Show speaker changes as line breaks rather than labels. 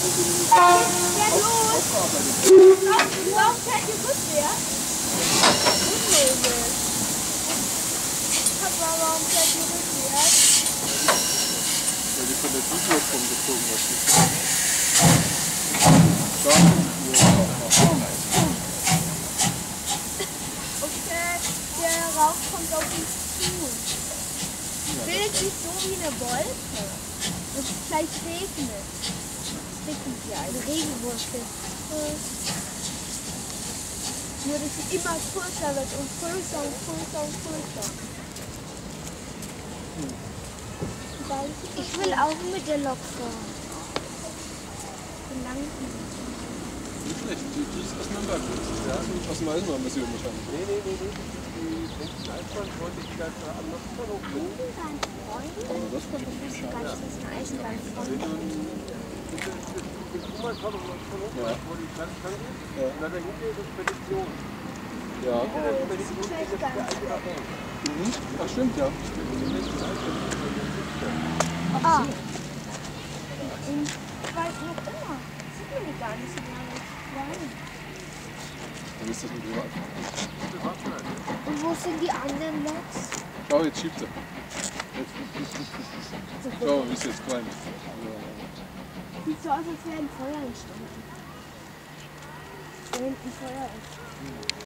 Warum fährt ihr rückwärts? Unlogisch. Papa, warum fährt ihr rückwärts?
Weil die von der Düse rumgezogen wird.
Okay, der Rauch kommt auf uns zu. Bildet sich so wie eine Wolke. Und gleich regnet. Es regnet ja eine Regenwolke. Nur dass sie immer größer wird und größer und größer und größer. Ich will auch mit der Lok fahren.
Nicht schlecht, die ist aus Nürnberg. Ja, aus dem Eisenbahnmuseum wahrscheinlich. Nee. Die nächsten Eisenbahn wollte ich ganz anders verloben. Aber das kann doch nicht sein. Ja. Wo die Tanztank ist, und dann dahinter ist Spedition. Ja. Ach stimmt, ja.
Ah. Ich weiß noch immer. Sieht man die gar nicht so lange.
Dann ist das ein Privat.
Und wo sind die anderen Loks?
Schau, jetzt schiebt er. Schau, wie es jetzt klein ist.
Sieht so aus, als wäre ein Feuer entstanden. Da hinten Feuer ist.